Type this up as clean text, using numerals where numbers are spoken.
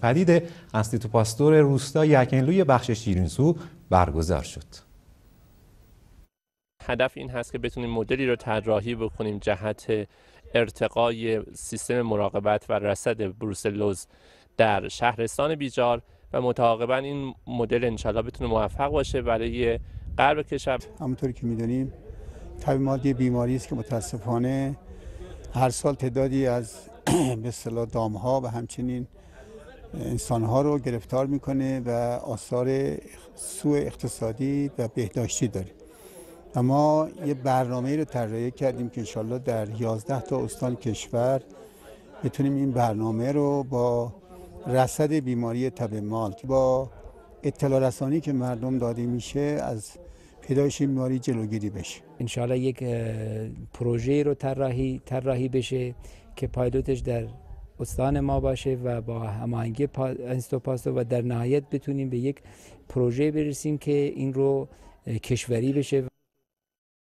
پدید انستیتو پاستور روستای یکنلوی بخش شیرینسو برگزار شد. هدف این هست که بتونیم مدلی رو طراحی بکنیم جهت ارتقای سیستم مراقبت و رصد بروسلوز در شهرستان بیجار و متعاقباً این مدل انشالله بتونه موفق باشه برای غرب کشور. همونطوری که می‌دونیم تب مادی بیماری است که متاسفانه هر سال تعدادی از به اصطلاح دام‌ها و همچنین انسان‌ها رو گرفتار می‌کنه و آثار سوء اقتصادی و بهداشتی داره. اما یه برنامه‌ای رو طراحی کردیم که انشالله در 11 تا استان کشور بتونیم این برنامه رو با رصد بیماری تب مال با اطلاع رسانی که مردم داده میشه از پیدایش بیماری جلوگیری بشه. انشالله یک پروژه رو طراحی بشه که پایلوتش در استان ما باشه و با هماهنگی انستیتو پاستور و در نهایت بتونیم به یک پروژه برسیم که این رو کشوری بشه.